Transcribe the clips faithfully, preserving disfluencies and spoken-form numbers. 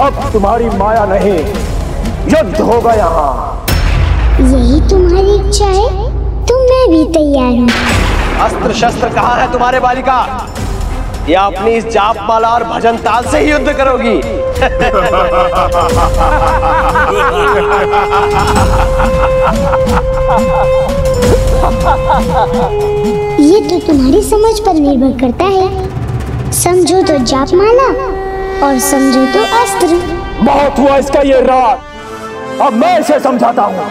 अब तुम्हारी माया नहीं, युद्ध होगा यहाँ। यही तुम्हारी इच्छा है तो मैं भी तैयार हूँ। अस्त्र शस्त्र कहाँ है तुम्हारे बालिका? या अपनी इस जाप माला और भजन ताल से ही युद्ध करोगी? ये तो तुम्हारी समझ पर निर्भर करता है। समझो तो जाप माला और समझो तो अस्त्र। बहुत हुआ इसका ये रात, अब मैं इसे समझाता हूँ।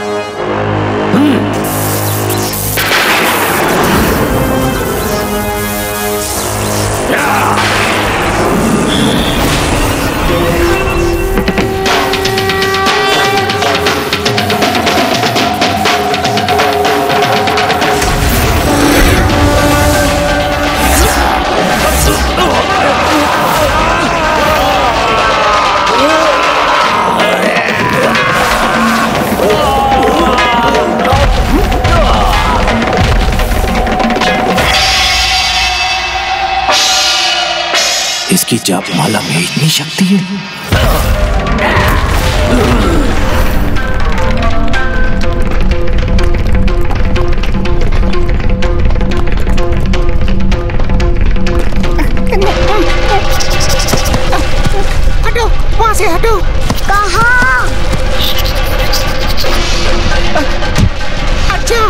इसकी जाप माला में इतनी शक्ति है। हटो, वहां से हटो। कहाँ? अच्छा।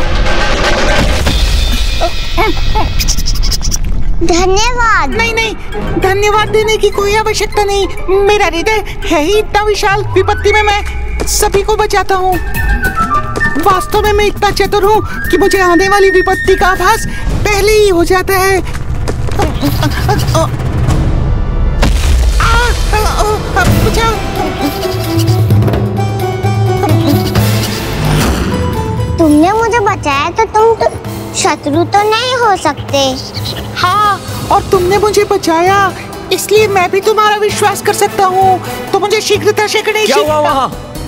धन्यवाद। नहीं नहीं, धन्यवाद देने की कोई आवश्यकता नहीं। मेरा हृदय है ही इतना विशाल, विपत्ति में मैं सभी को बचाता हूँ। वास्तव में मैं इतना चतुर हूँ कि मुझे आने वाली विपत्ति का आभास पहले ही हो जाता है। तुमने मुझे बचाया तो तुम तो शत्रु तो नहीं हो सकते। हाँ, और तुमने मुझे बचाया इसलिए मैं भी तुम्हारा विश्वास कर सकता हूँ। तो मुझे शीघ्रता से गणेश। क्या हुआ वहाँ?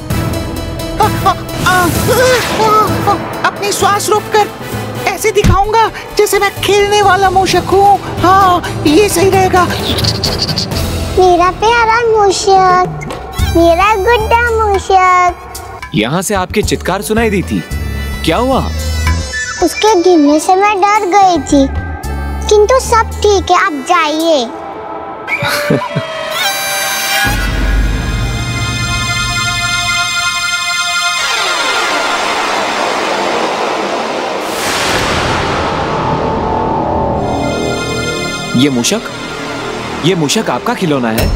अपनी श्वास रोककर ऐसे दिखाऊंगा जैसे मैं खेलने वाला मूषक हूँ। हाँ, ये सही रहेगा। मेरा प्यारा मूषक, मेरा गुड्डा मूषक। यहाँ से आपकी चित्कार सुनाई दी थी, क्या हुआ? उसके गिरने से मैं डर गई थी, किंतु सब ठीक है, आप जाइए। ये मूषक, ये मूषक आपका खिलौना है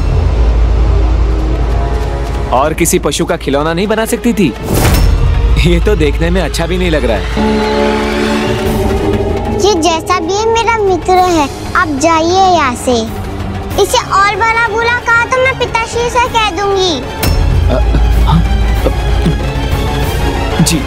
और किसी पशु का खिलौना नहीं बना सकती थी। ये तो देखने में अच्छा भी नहीं लग रहा है। ये जैसा भी है मेरा मित्र है, आप जाइए यहाँ से। इसे और बड़ा बुरा कहा तो मैं पिताश्री से कह दूंगी। आ, आ, आ, जी।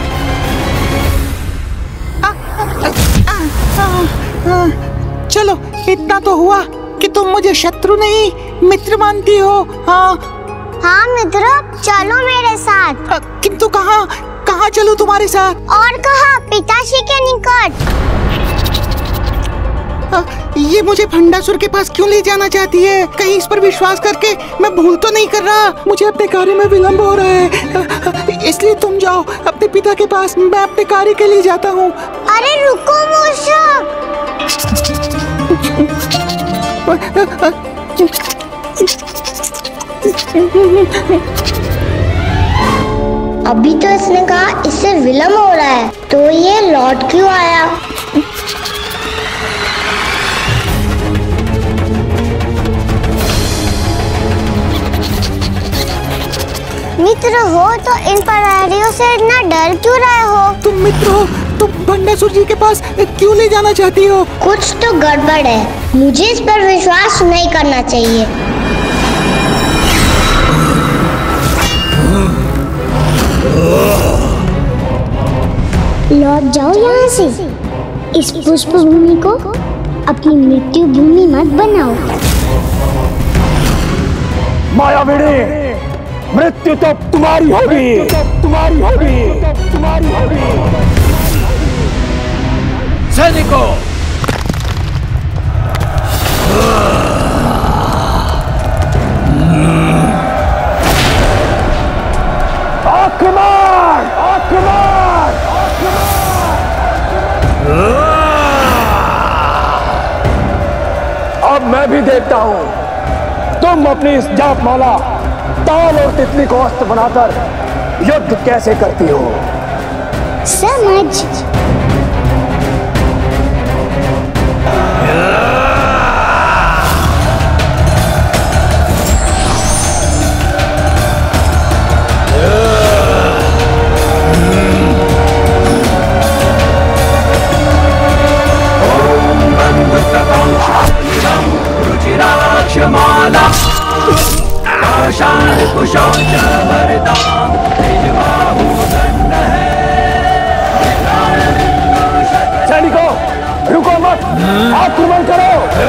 आ, आ, आ, आ, आ, चलो, इतना तो हुआ कि तुम मुझे शत्रु नहीं मित्र मानती हो। हाँ हाँ मित्र, चलो मेरे साथ। आ, किंतु कहाँ कहाँ चलूं तुम्हारे साथ? और कहाँ? पिताश्री के निकट। आ, ये मुझे भंडासुर के पास क्यों ले जाना चाहती है? कहीं इस पर विश्वास करके मैं भूल तो नहीं कर रहा? मुझे अपने कार्य में विलंब हो रहा है, इसलिए तुम जाओ अपने पिता के पास, मैं अपने कार्य के लिए जाता हूँ। अरे रुको मूषक। अभी तो इसने कहा इससे विलंब हो रहा है, तो ये लौट क्यों आया? मित्र हो तो इन प्रहरियों से इतना डर क्यों रहे हो? तुम मित्र हो, तुम भंडासुर जी के पास क्यों ले जाना चाहती हो? कुछ तो गड़बड़ है, मुझे इस पर विश्वास नहीं करना चाहिए। लौट जाओ यहाँ से। इस पुष्प भूमि को अपनी मृत्यु भूमि मत बनाओ। मायाविनी, मृत्यु तो तुम्हारी होगी, तुम्हारी होगी, तुम्हारी होगी। सैनिकों, मैं भी देखता हूं तुम अपनी इस जाप माला ताल और तितली को अस्त्र बनाकर युद्ध कैसे करती हो। समझ। सैनिकों, रुको मत, आक्रमण करो।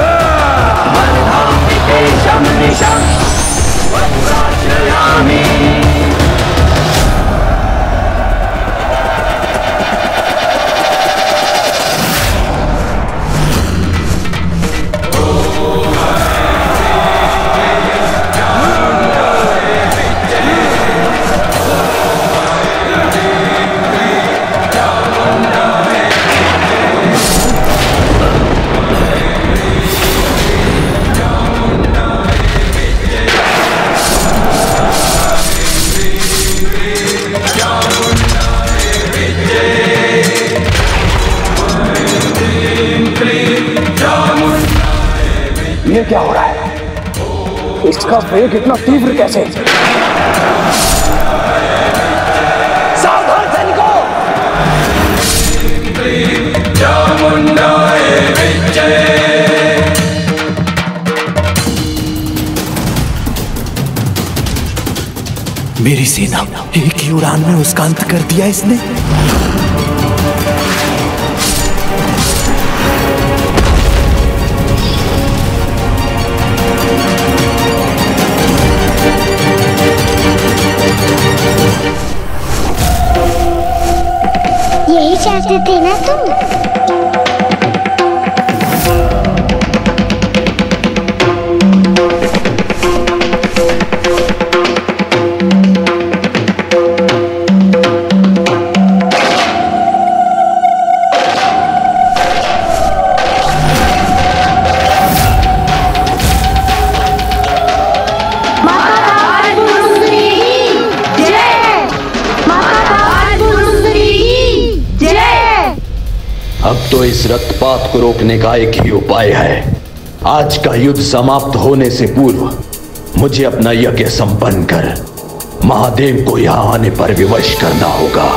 ये क्या हो रहा है? इसका वेग इतना तीव्र कैसे? सावधान सैनिकों! मेरी सेना एक ही उड़ान में उसका अंत कर दिया इसने। यही चाहते थे ना तुम? अब तो इस रक्तपात को रोकने का एक ही उपाय है। आज का युद्ध समाप्त होने से पूर्व मुझे अपना यज्ञ संपन्न कर महादेव को यहां आने पर विवश करना होगा।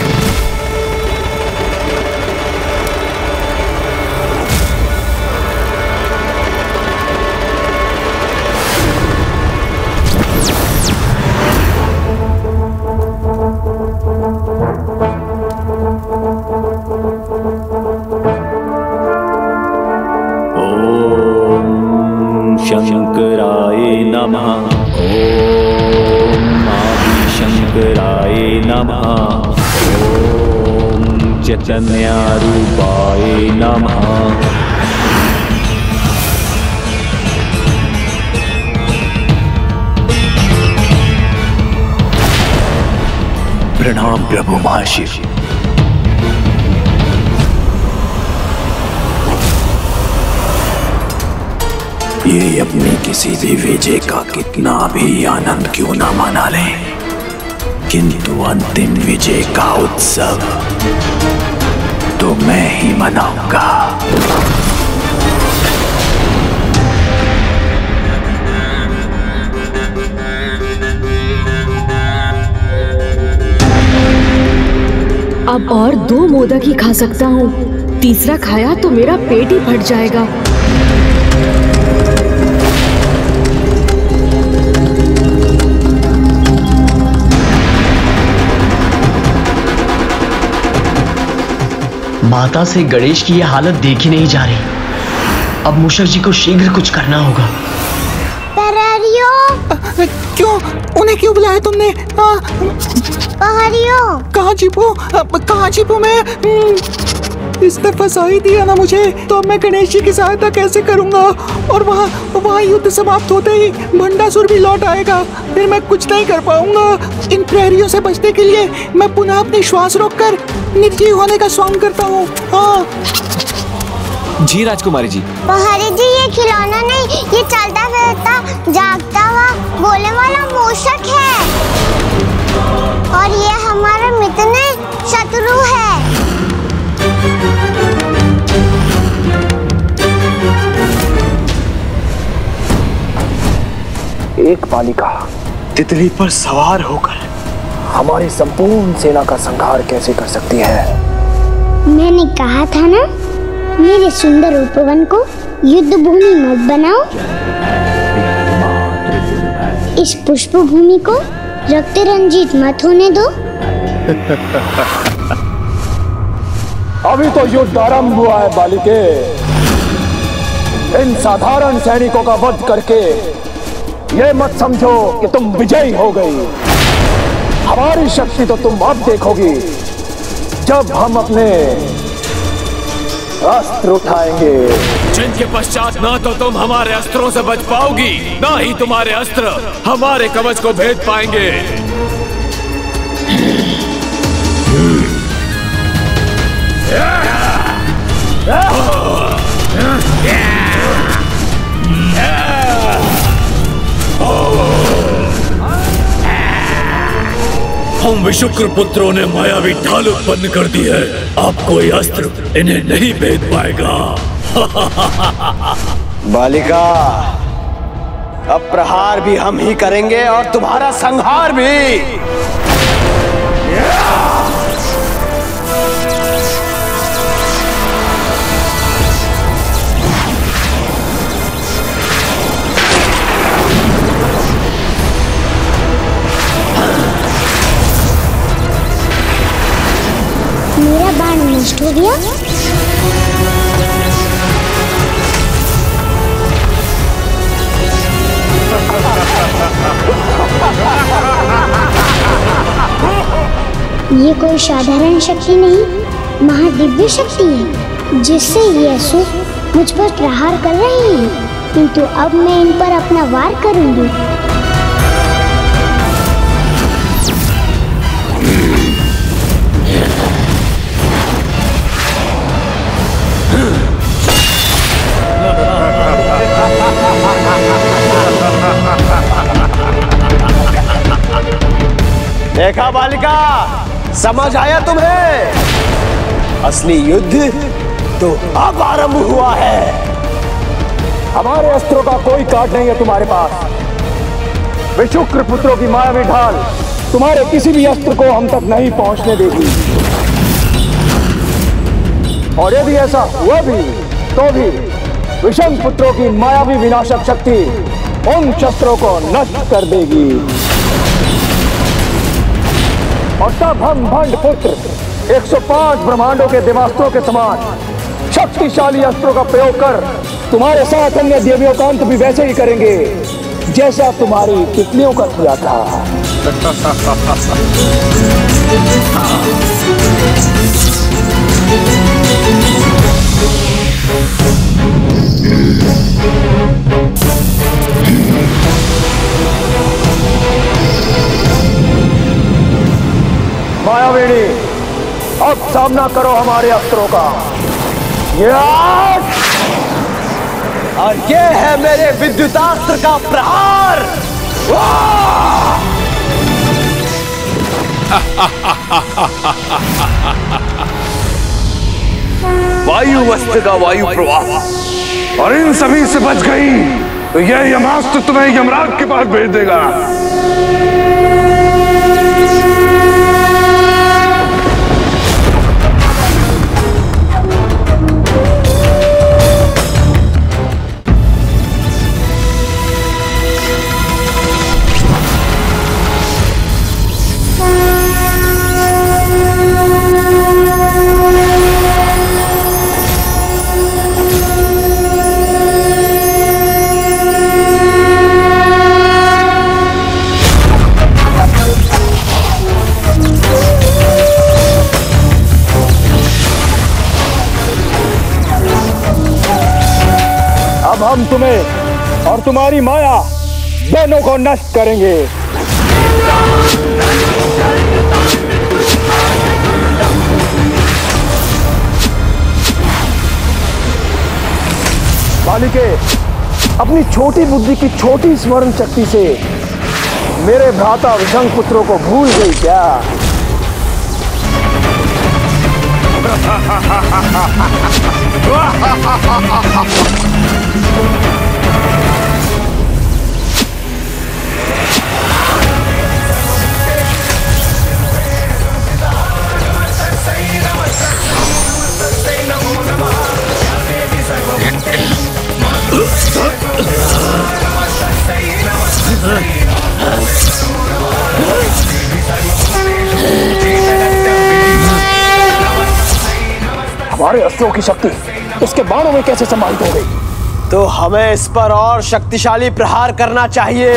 शंकराय नमः। ओम आदिशंकराय नमः। ओम चैतन्यरूपाय नमः। प्रणाम प्रभु महाशिव। ये अपनी किसी भी विजय का कितना भी आनंद क्यों ना मना ले, किंतु अंतिम विजय का उत्सव तो मैं ही मनाऊंगा। अब और दो मोदक ही खा सकता हूँ, तीसरा खाया तो मेरा पेट ही फट जाएगा। माता से गणेश की यह हालत देखी नहीं जा रही। अब मूषक जी को शीघ्र कुछ करना होगा। पहाड़ियों! क्यों? उन्हें क्यों बुलाया तुमने? पहाड़ियों! कहाँ छिपू? कहाँ छिपू मैं? इसने फंसा ही दिया ना मुझे, तो अब मैं गणेश जी की सहायता कैसे करूंगा? और वहाँ वहाँ युद्ध समाप्त होते ही भंडासुर भी लौट आएगा, फिर मैं कुछ नहीं कर पाऊंगा। इन प्रहरियों से बचने के लिए मैं पुनः अपनी श्वास रोककर निर्जीव होने का स्वांग करता हूँ। हाँ। जी राजकुमारी जी। पहाड़ी जी, ये खिलौना नहीं, ये चलता फिरता जागता हुआ बोलने वाला मूषक है और ये हमारा मित्र नहीं, शत्रु है। एक बालिका तितली पर सवार होकर हमारी संपूर्ण सेना का संहार कैसे कर सकती है? मैंने कहा था ना, मेरे सुंदर उपवन को युद्ध भूमि मत बनाओ। इस पुष्प भूमि को रक्त रंजित मत होने दो। अभी तो युद्ध आरंभ हुआ है बालिके। इन साधारण सैनिकों का वध करके ये मत समझो कि तुम विजयी हो गई। हमारी शक्ति तो तुम अब देखोगी जब हम अपने अस्त्र उठाएंगे, जिनके पश्चात ना तो तुम हमारे अस्त्रों से बच पाओगी, ना ही तुम्हारे अस्त्र हमारे कवच को भेद पाएंगे। हम विशुक्र पुत्रों ने मायावी ढाल उत्पन्न कर दी है। अब कोई अस्त्र इन्हें नहीं भेद पाएगा। बालिका, अब प्रहार भी हम ही करेंगे और तुम्हारा संहार भी। मेरा बाण नष्ट हो गया। ये कोई साधारण शक्ति नहीं, महादिव्य शक्ति है, जिससे ये असुर मुझ पर प्रहार कर रहे हैं, किंतु अब मैं इन पर अपना वार करूंगी। देखा बालिका, समझ आया तुम्हें? असली युद्ध तो अब आरंभ हुआ है। हमारे अस्त्रों का कोई काट नहीं है तुम्हारे पास। विशुक्र पुत्रों की मायावी ढाल तुम्हारे किसी भी अस्त्र को हम तक नहीं पहुंचने देगी। और यदि ऐसा हुआ भी तो भी विषम पुत्रों की मायावी विनाशक शक्ति उन शस्त्रों को नष्ट कर देगी। और तब हम भंड पुत्र एक सौ पाँच ब्रह्मांडों के देवास्त्रों के समान शक्तिशाली अस्त्रों का प्रयोग कर तुम्हारे साथ अन्य देवियों का अंत भी वैसे ही करेंगे जैसा तुम्हारी तितलियों का किया था। मायावीणी, अब सामना करो हमारे अस्त्रों का। और ये है मेरे विद्युतास्त्र का प्रहार। वायु वस्त्र का वायु प्रवाह, और इन सभी से बच गई तो यह यमास्त्र तुम्हें यमराज के पास भेज देगा। हम तुम्हें और तुम्हारी माया दोनों को नष्ट करेंगे। बालिके, अपनी छोटी बुद्धि की छोटी स्मरण शक्ति से मेरे भ्राता विशंग पुत्रों को भूल गई क्या? हमारे अस्त्रों की शक्ति उसके बाणों में कैसे समाहित हो गई? तो हमें इस पर और शक्तिशाली प्रहार करना चाहिए।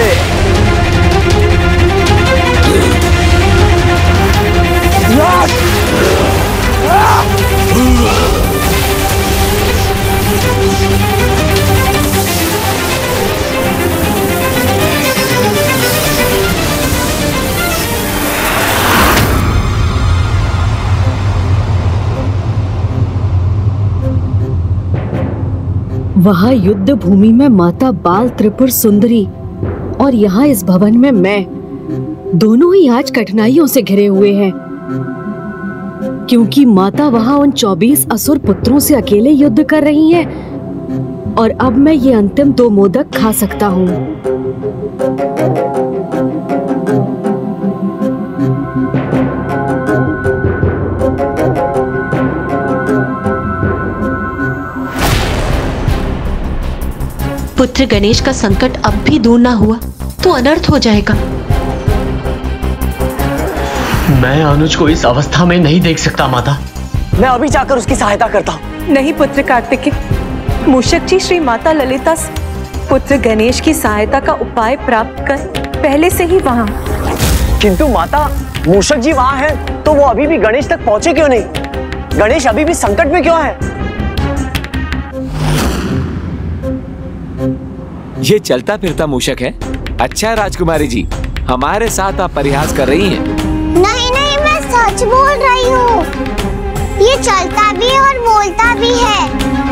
वहाँ युद्ध भूमि में माता बाल त्रिपुर सुंदरी और यहाँ इस भवन में मैं, दोनों ही आज कठिनाइयों से घिरे हुए हैं, क्योंकि माता वहाँ उन चौबीस असुर पुत्रों से अकेले युद्ध कर रही हैं और अब मैं ये अंतिम दो मोदक खा सकता हूँ। पुत्र गणेश का संकट अब भी दूर ना हुआ तो अनर्थ हो जाएगा। मैं अनुज को इस अवस्था में नहीं देख सकता माता। मैं अभी जाकर उसकी सहायता करता हूँ। नहीं पुत्र कार्तिकेय, मूषक जी श्री माता ललिता से पुत्र गणेश की सहायता का उपाय प्राप्त कर पहले से ही वहाँ। किंतु माता, मूषक जी वहाँ हैं, तो वो अभी भी गणेश तक पहुँचे क्यों नहीं? गणेश अभी भी संकट में क्यों है? ये चलता फिरता मूषक है। अच्छा राजकुमारी जी, हमारे साथ आप परिहास कर रही हैं। नहीं नहीं, मैं सच बोल रही हूँ। ये चलता भी और बोलता भी है।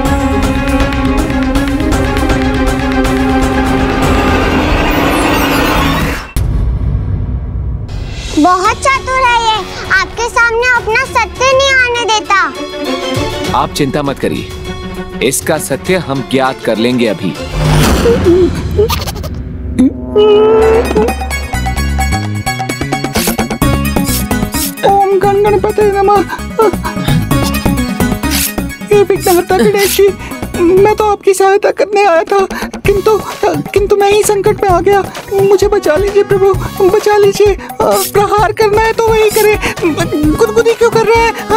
बहुत चतुर है ये, आपके सामने अपना सत्य नहीं आने देता। आप चिंता मत करिए, इसका सत्य हम ज्ञात कर लेंगे अभी। ओम गण गणपते नमः। हे विघ्नहर्ता गणेश जी, मैं तो आपकी सहायता करने आया था, किंतु किंतु मैं ही संकट में आ गया। मुझे बचा लीजिए प्रभु, बचा लीजिए। प्रहार करना है तो वही करे, गुदगुदी क्यों कर रहे हैं?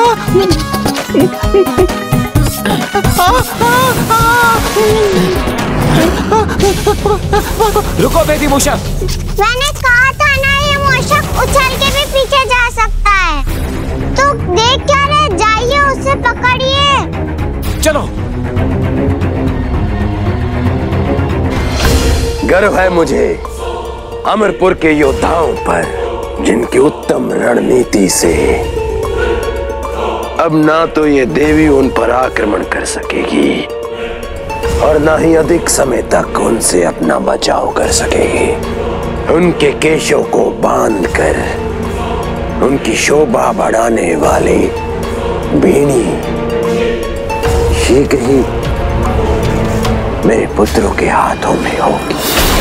रुको बेटी मूषक। मैंने कहा था ना, ये मूषक उछल के भी पीछे जा सकता है। तो देख क्या रहे, जाइए उसे पकड़िए। चलो। गर्व है मुझे अमरपुर के योद्धाओं पर, जिनकी उत्तम रणनीति से अब ना तो ये देवी उन पर आक्रमण कर सकेगी और ना ही अधिक समय तक उनसे अपना बचाव कर सकेगी। उनके केशों को बांधकर उनकी शोभा बढ़ाने वाली बीनी शीघ्र ही मेरे पुत्रों के हाथों में होगी।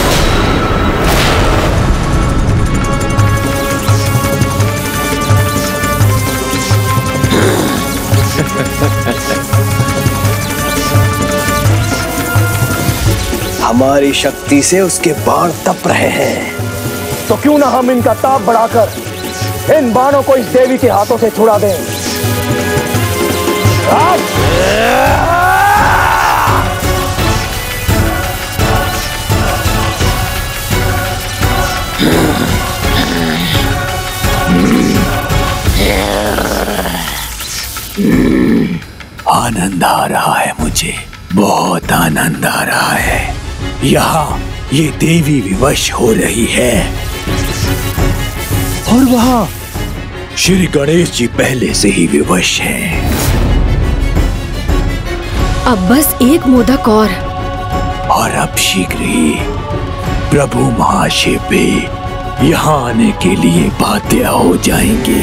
हमारी शक्ति से उसके बाण तप रहे हैं, तो क्यों ना हम इनका ताप बढ़ाकर इन बाणों को इस देवी के हाथों से छुड़ा दें। आनंद आ रहा है मुझे, बहुत आनंद आ रहा है। यहाँ ये देवी विवश हो रही है और वहाँ श्री गणेश जी पहले से ही विवश हैं। अब बस एक मोदक और, और अब शीघ्र ही प्रभु महाशिव भी यहाँ आने के लिए बाध्य हो जाएंगे।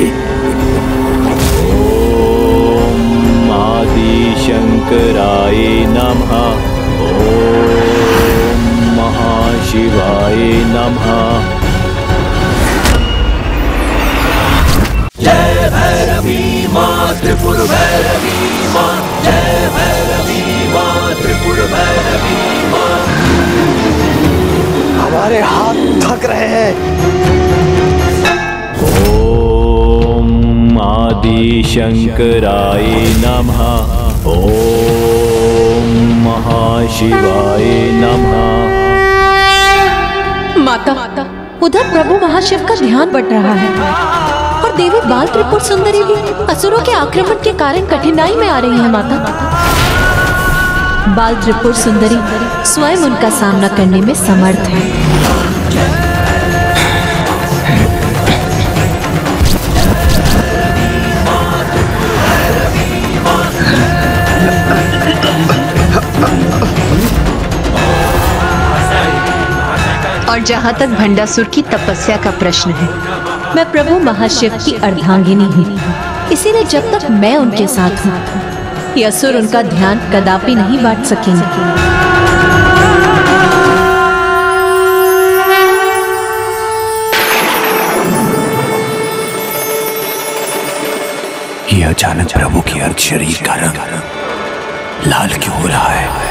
ओम आदि शंकराय नमः। ओम महाशिवाय नमः। जय भैरवी माँ त्रिपुर भैरवी माँ, जय भैरवी माँ त्रिपुर भैरवी माँ। हमारे हाथ थक रहे हैं। ओम आदि शंकराय नमः। ओम महाशिवाय नमः। माता, उधर प्रभु महाशिव का ध्यान बढ़ रहा है और देवी बाल त्रिपुर सुंदरी भी असुरों के आक्रमण के कारण कठिनाई में आ रही है। माता, बाल त्रिपुर सुंदरी स्वयं उनका सामना करने में समर्थ है। और जहाँ तक भंडासुर की तपस्या का प्रश्न है, मैं प्रभु महाशिव की अर्धांगिनी हूँ, इसीलिए जब तक मैं उनके साथ हूँ ये असुर उनका ध्यान कदापि नहीं बांट सकेंगे। ये अचानक प्रभु के अर्ध शरीर का रंग लाल क्यों हो रहा है?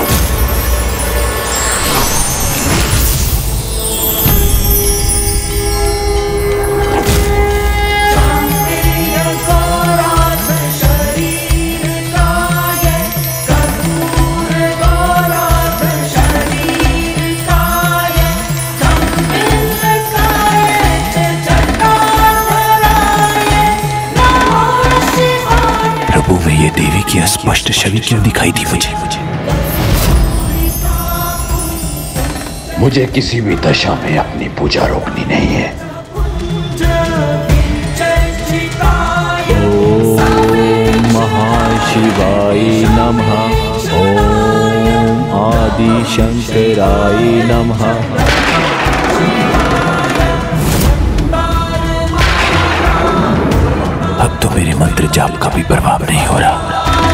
ये देवी की स्पष्ट छवि क्यों दिखाई दी मुझे? मुझे किसी भी दशा में अपनी पूजा रोकनी नहीं है। ओम महाशिवाय नमः। ओम आदि शंकराय नमः। अब तो मेरे मंत्र जाप का भी प्रभाव नहीं हो रहा।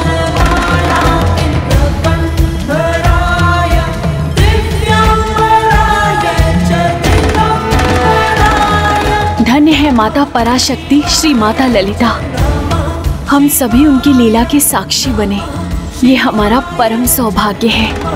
धन्य है माता पराशक्ति श्री माता ललिता। हम सभी उनकी लीला के साक्षी बने, ये हमारा परम सौभाग्य है।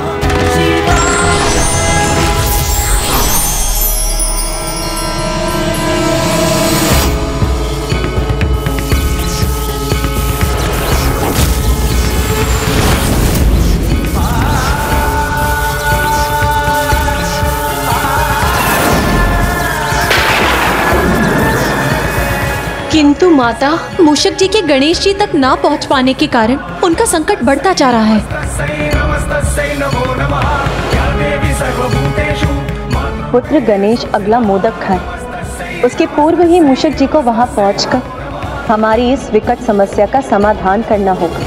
किंतु माता, मूषक जी के गणेश जी तक ना पहुंच पाने के कारण उनका संकट बढ़ता जा रहा है। पुत्र गणेश अगला मोदक खाए, उसके पूर्व ही मूषक जी को वहां पहुंचकर हमारी इस विकट समस्या का समाधान करना होगा।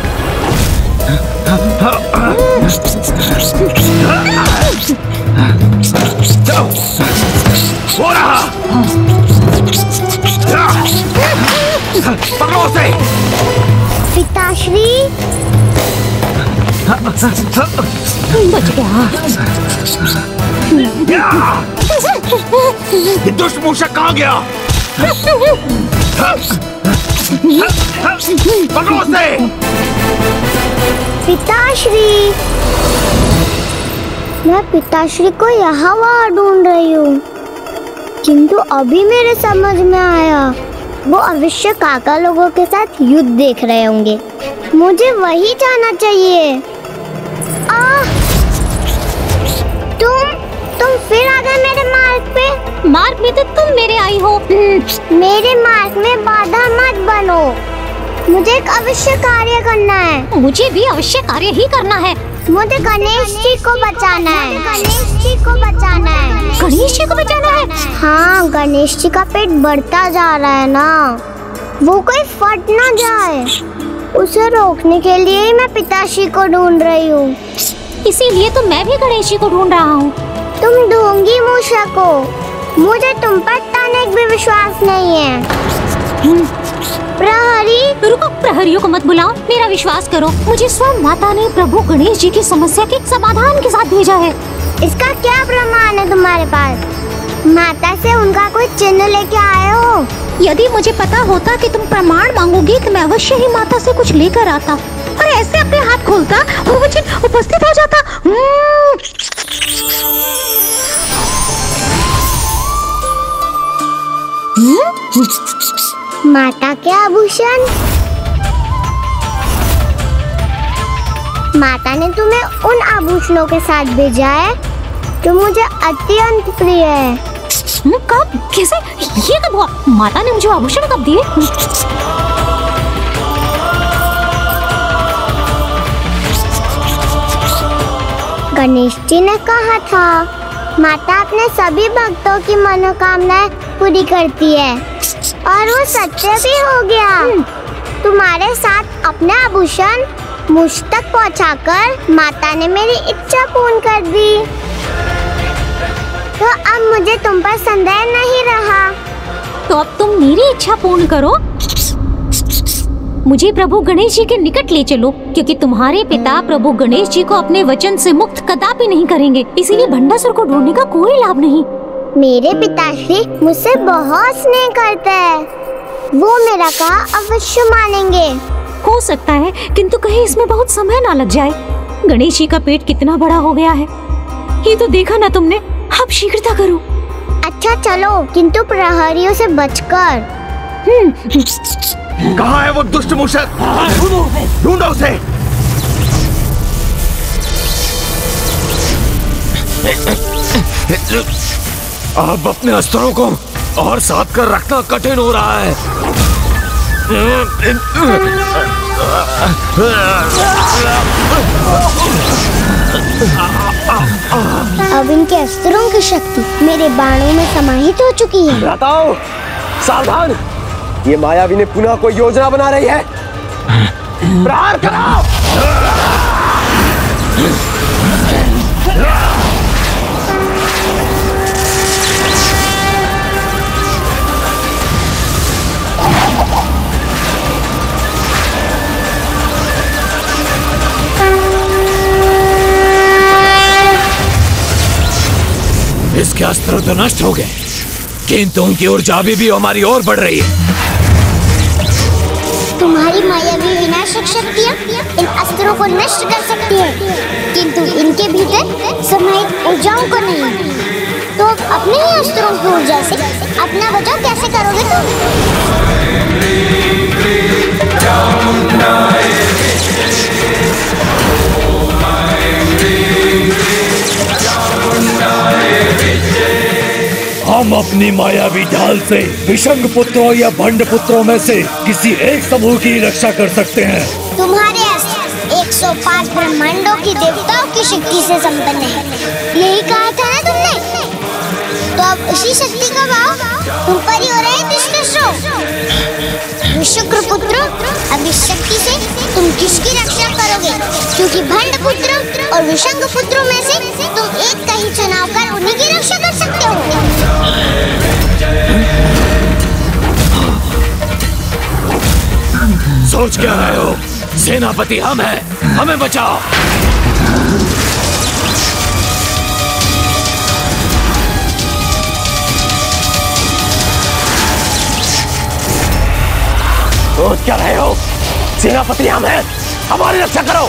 पकड़ो उसे। पिताश्री बच गया। ये दुष्ट मूषक कहाँ गया? पकड़ो उसे। पिताश्री, मैं पिताश्री को यहाँ वहाँ ढूंढ रही हूँ, किंतु अभी मेरे समझ में आया वो अवश्य काका लोगों के साथ युद्ध देख रहे होंगे। मुझे वही जाना चाहिए। आ, तुम तुम फिर आ गए मेरे मार्ग पे। मार्ग में तो तुम मेरे आई हो। मेरे मार्ग में बाधा मत बनो, मुझे एक अवश्य कार्य करना है। मुझे भी अवश्य कार्य ही करना है। मुझे गणेश जी को बचाना है। गणेश जी को बचाना है। गणेश जी को बचाना है? हाँ, गणेश जी का पेट बढ़ता जा रहा है ना, वो कोई फट ना जाए, उसे रोकने के लिए ही मैं पिताश्री को ढूंढ रही हूँ। इसीलिए तो मैं भी गणेश जी को ढूंढ रहा हूँ। तुम ढूंढी मूषक को, मुझे तुम पर तनिक भी विश्वास नहीं है। प्रहरी, रुको, प्रहरियों को मत बुलाओ, मेरा विश्वास करो, मुझे स्वयं माता ने प्रभु गणेश जी की समस्या के समाधान के साथ भेजा है। इसका क्या प्रमाण है तुम्हारे पास? माता से उनका कोई चिन्ह लेके आए हो? यदि मुझे पता होता कि तुम प्रमाण मांगोगी तो मैं अवश्य ही माता से कुछ लेकर आता और ऐसे अपने हाथ खोलता और वो चिन्ह उपस्थित हो जाता। माता के आभूषण? माता ने तुम्हें उन आभूषणों के साथ भेजा है जो मुझे अत्यंत प्रिय है। कब? कैसे? ये कब हुआ? माता ने मुझे आभूषण कब दिए? गणेश जी ने कहा था माता अपने सभी भक्तों की मनोकामनाएं पूरी करती है और वो सत्य भी हो गया। तुम्हारे साथ अपने आभूषण मुझ तक पहुंचाकर माता ने मेरी इच्छा पूर्ण कर दी, तो अब मुझे तुम पर संदेह नहीं रहा। तो अब तुम मेरी इच्छा पूर्ण करो, मुझे प्रभु गणेश जी के निकट ले चलो, क्योंकि तुम्हारे पिता प्रभु गणेश जी को अपने वचन से मुक्त कदापि नहीं करेंगे, इसीलिए भंडासुर को ढूंढने का कोई लाभ नहीं। मेरे पिताश्री मुझसे बहुत स्नेह करते हैं, वो मेरा कहा अवश्य मानेंगे। हो सकता है, किंतु कहीं इसमें बहुत समय ना लग जाए। गणेश जी का पेट कितना बड़ा हो गया है, ये तो देखा ना तुमने। अब शीघ्रता करो। अच्छा चलो, किंतु प्रहरियों से बचकर। कहाँ है वो दुष्ट मूषक? ढूंढो उसे। अब अपने अस्त्रों को और साथ कर रखना कठिन हो रहा है। अब इनके अस्त्रों की शक्ति मेरे बाणों में समाहित हो चुकी है। बताओ, सावधान, ये मायावी पुनः कोई योजना बना रही है। प्रहार करो। इसके अस्त्र तो नष्ट हो गए, किंतु उनकी ऊर्जा अभी भी हमारी ओर बढ़ रही है। तुम्हारी मायावी विनाशक शक्तियाँ इन अस्त्रों को नष्ट कर सकती है, किंतु इनके भीतर समाहित ऊर्जाओं को नहीं। तो अपने ही अस्त्रों की ऊर्जा से अपना बचाव कैसे करोगे तुम? हम अपनी मायावी ढाल से विषंग पुत्रों या भंड पुत्रों में से किसी एक समूह की रक्षा कर सकते हैं। तुम्हारे अस्त्र एक सौ पाँच ब्रह्मांडों की देवताओं की शक्ति से संपन्न है, यही कहा था ना तुमने? तो अब उसी शक्ति का भाव तुम पर ही हो रहे हैं दुष्टों। विशुक्र पुत्र, अब इस शक्ति से तुम किसकी रक्षा करोगे? क्योंकि भंड पुत्र और विषंग पुत्रों में से तुम एक का ही चुनाव कर उन्हीं की रक्षा कर सकते हो। सोच क्या रहे हो? सेनापति हम हैं, हमें बचाओ। सोच क्या रहे हो? सेनापति हम हैं, हमारी रक्षा करो।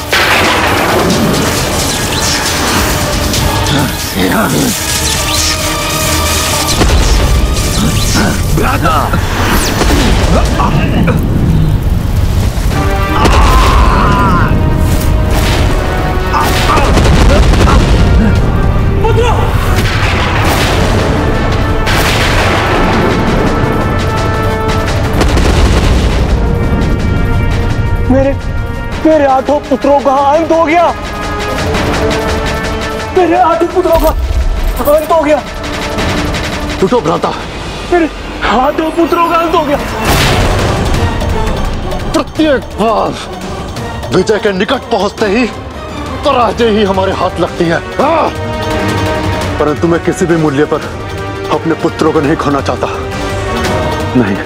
मेरे मेरे आठों पुत्रों का अंत हो गया। मेरे आठों पुत्रों का अंत हो गया। उठो भ्राता, मेरे आठों पुत्रों का अंत हो गया। प्रत्येक बार विजय के निकट पहुंचते ही पराजय ही हमारे हाथ लगती है। हाँ! परंतु मैं किसी भी मूल्य पर अपने पुत्रों को नहीं खोना चाहता। नहीं।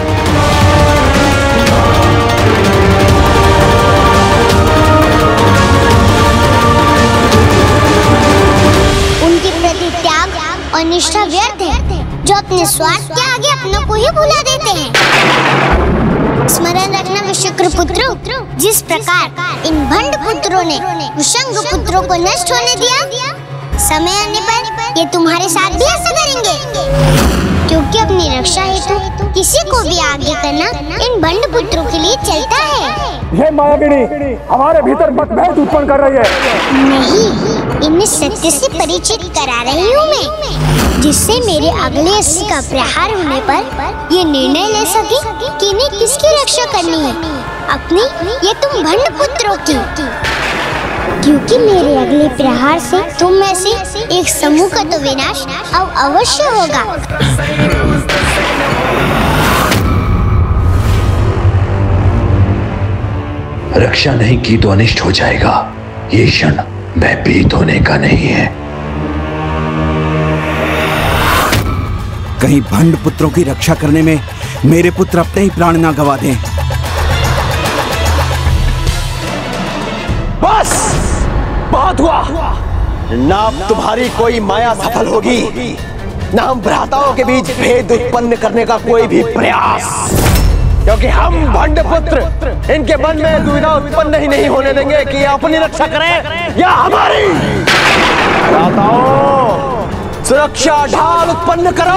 उनके प्रति त्याग और निष्ठा व्यर्थ है, जो अपने स्वार्थ के आगे अपनों को ही भुला देते हैं। स्मरण रखना विशुक्र पुत्रों, जिस प्रकार इन भंड पुत्रों ने विशंग पुत्रों को नष्ट होने दिया, समय आने पर ये तुम्हारे साथ भी ऐसा करेंगे। क्योंकि अपनी रक्षा हेतु किसी को भी आगे करना इन भंड पुत्रों के लिए चलता है। ये मायाविनी हमारे भीतर मतभेद उत्पन्न कर रही है। नहीं, इन्हें सत्य से परिचित करा रही हूँ मैं, जिससे मेरे अगले अस्त्र का प्रहार होने पर ये निर्णय ले सके कि इन्हें किसकी रक्षा करनी है, अपनी या तुम भंड पुत्रों की। क्योंकि मेरे अगले प्रहार से तुम में से एक समूह का तो विनाश अब अवश्य होगा। रक्षा नहीं की तो अनिष्ट हो जाएगा। ये क्षण भयभीत होने का नहीं है। कहीं भंड पुत्रों की रक्षा करने में मेरे पुत्र अपने ही प्राण ना गवा दें। बस बहुत हुआ। ना अब तुम्हारी कोई माया सफल होगी, ना हम भ्राताओं के बीच भेद उत्पन्न करने का कोई भी प्रयास, क्योंकि हम भंड पुत्र इनके मन में दुविधा उत्पन्न ही नहीं होने देंगे कि अपनी रक्षा करें या हमारी। भ्राताओं, सुरक्षा ढाल उत्पन्न करो।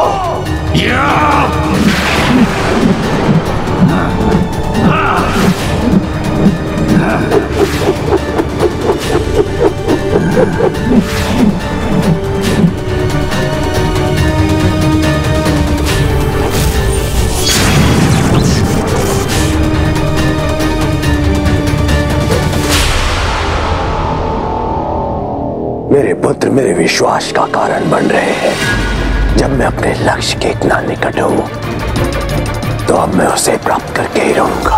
मेरे पुत्र मेरे विश्वास का कारण बन रहे हैं। जब मैं अपने लक्ष्य के इतना निकट हूं, तो अब मैं उसे प्राप्त करके ही रहूंगा।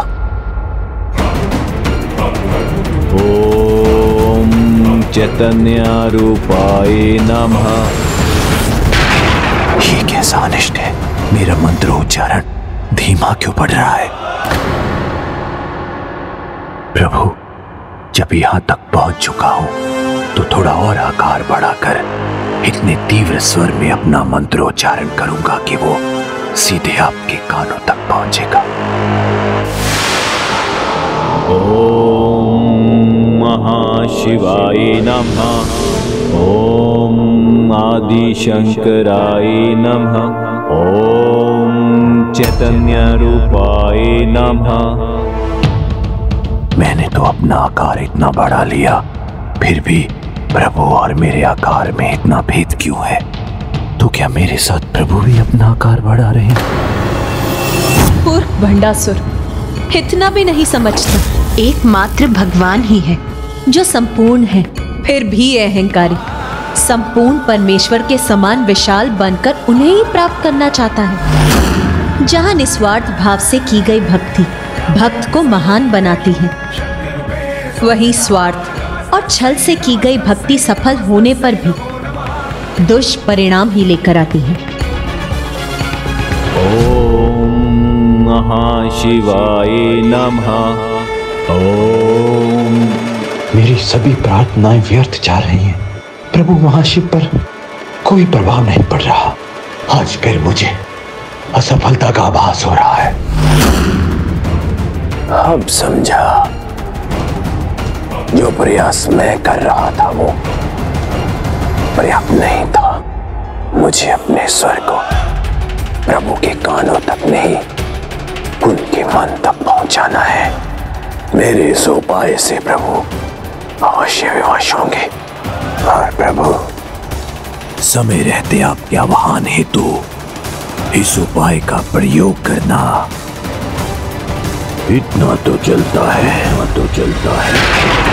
ओम चैतन्य रूपाय नमः। ये कैसा अनिष्ट है? मेरा मंत्रोच्चारण धीमा क्यों पड़ रहा है? प्रभु, जब यहां तक पहुंच चुका हूं, तो थोड़ा और आकार बढ़ाकर इतने तीव्र स्वर में अपना मंत्रोच्चारण करूंगा कि वो सीधे आपके कानों तक पहुंचेगा। ओम महाशिवाय नमः। ओम आदि शंकराय नमः। ओम चैतन्य रूपाय नमः। मैंने तो अपना आकार इतना बढ़ा लिया, फिर भी प्रभु और मेरे आकार में इतना भेद क्यों है? तो क्या मेरे साथ प्रभु भी अपना आकार बढ़ा रहे हैं? पूर्व भंडासुर इतना भी नहीं समझता। एकमात्र भगवान ही है जो संपूर्ण है, फिर भी अहंकारी संपूर्ण परमेश्वर के समान विशाल बनकर उन्हें ही प्राप्त करना चाहता है। जहां निस्वार्थ भाव से की गई भक्ति भक्त को महान बनाती है, वहीं स्वार्थ और छल से की गई भक्ति सफल होने पर भी दुष्परिणाम ही लेकर आती है। ओम महाशिवाय नमः। ओम। मेरी सभी प्रार्थनाएं व्यर्थ जा रही हैं। प्रभु महाशिव पर कोई प्रभाव नहीं पड़ रहा। आज फिर मुझे असफलता का आभास हो रहा है। अब समझा, जो प्रयास मैं कर रहा था वो पर्याप्त नहीं था। मुझे अपने स्वर को प्रभु के कानों तक नहीं, उनके मन तक पहुंचाना है। मेरे इस उपाय से प्रभु अवश्य विवश होंगे। और प्रभु, समय रहते आपके आह्वान हेतु इस उपाय का प्रयोग करना। इतना तो चलता है, इतना तो चलता है।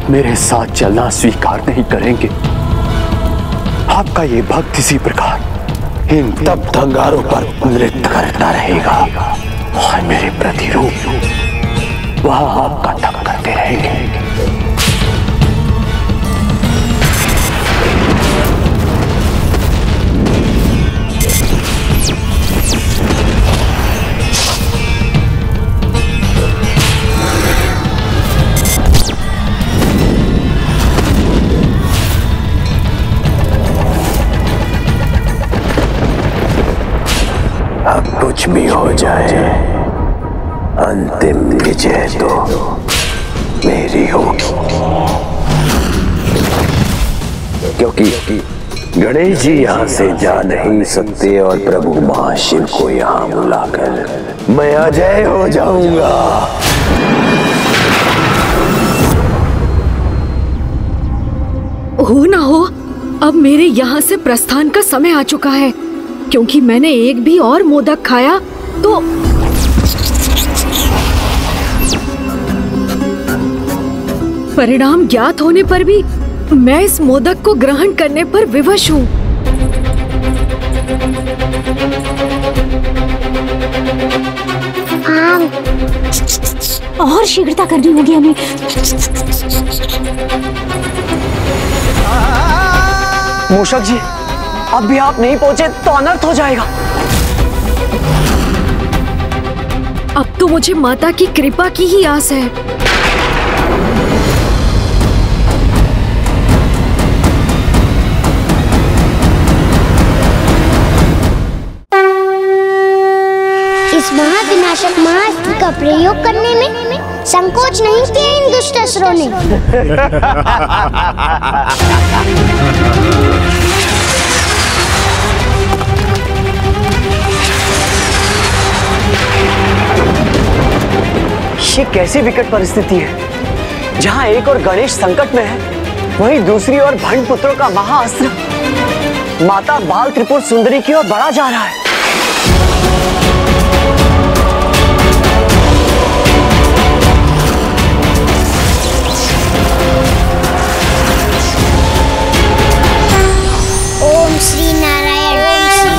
मेरे साथ चलना स्वीकार नहीं करेंगे। आपका ये भक्त इसी प्रकार इन तप अंगारों पर नृत्य करता रहेगा और मेरे प्रतिरूप वह आपका तप करते रहेंगे। अब कुछ भी हो जाए, अंतिम विजय तो मेरी होगी, क्योंकि गणेश जी यहाँ से जा नहीं सकते और प्रभु महाशिव को यहाँ बुलाकर मैं अजय हो जाऊंगा। हो ना हो, अब मेरे यहाँ से प्रस्थान का समय आ चुका है, क्योंकि मैंने एक भी और मोदक खाया तो परिणाम ज्ञात होने पर भी मैं इस मोदक को ग्रहण करने पर विवश हूँ। और शीघ्रता करनी होगी हमें। मूषक जी, अब भी आप नहीं पहुंचे तो अनर्थ हो जाएगा। अब तो मुझे माता की कृपा की ही आस है। इस महाविनाशक महाअस्त्र का प्रयोग करने में संकोच नहीं किया इन दुष्ट असुरों ने। ये कैसी विकट परिस्थिति है, जहां एक और गणेश संकट में है, वहीं दूसरी ओर भंड पुत्रों का महाअस्त्र माता बाल त्रिपुर सुंदरी की ओर बढ़ा जा रहा है। ओम श्री नारायण, ओम श्री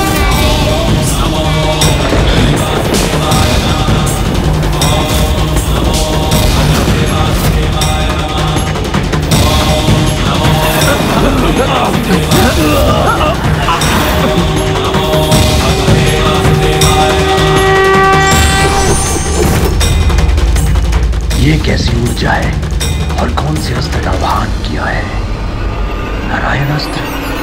ये कैसी ऊर्जा है और कौन से अस्त्र का वाहन किया है? नारायण अस्त्र।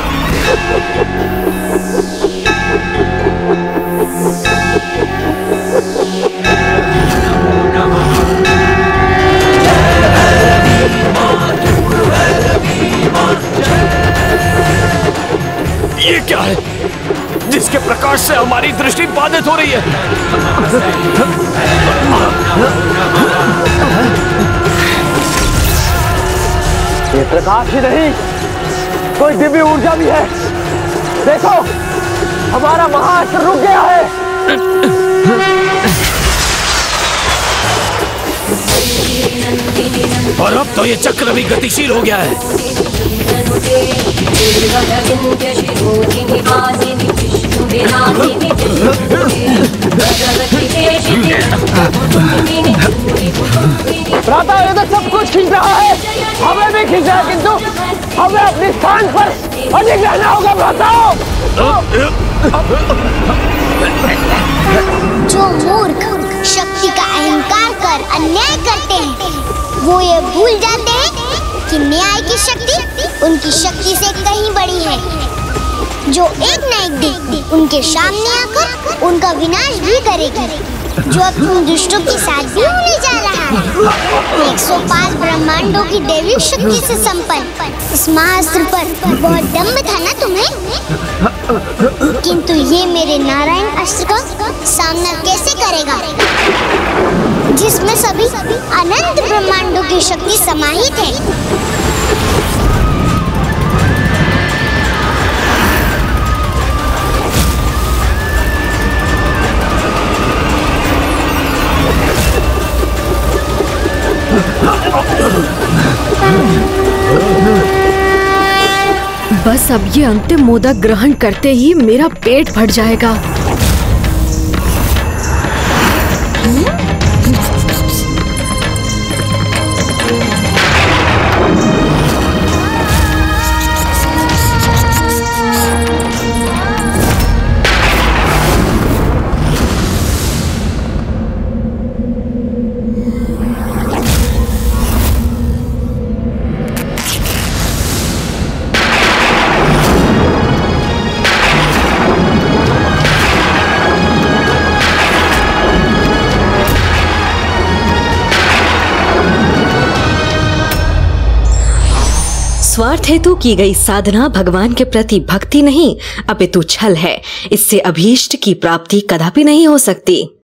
ये क्या है जिसके प्रकाश से हमारी दृष्टि बाधित हो रही है? ये प्रकाश ही नहीं, कोई दिव्य ऊर्जा भी है। देखो, हमारा महाअस्त्र रुक गया है। और अब तो ये चक्र भी गतिशील हो गया है। प्रातः ये तो सब कुछ खींच रहा है, हमें भी खींच रहा है, किंतु हमें अपने स्थान पर अधिक रहना होगा। प्रातः जो मूर्ख शक्ति का अहंकार कर अन्याय करते हैं, वो ये भूल जाते हैं कि न्याय की शक्ति उनकी शक्ति से कहीं बड़ी है, जो एक न एक दिन उनके सामने आकर उनका विनाश भी करेगी, जो अब तुम दुष्टों के साथ भी होने जा रहा है। एक सौ पाँच ब्रह्मांडों की दैविक शक्ति से संपन्न इस महाअस्त्र पर बहुत दम्भ था ना तुम्हें, किंतु ये मेरे नारायण अस्त्र का सामना कैसे करेगा, जिसमें सभी अनंत ब्रह्मांडों की शक्ति समाहित है। बस अब ये अंतिम मोदक ग्रहण करते ही मेरा पेट भर जाएगा। स्वार्थ हेतु की गई साधना भगवान के प्रति भक्ति नहीं अपितु छल है। इससे अभीष्ट की प्राप्ति कदापि नहीं हो सकती।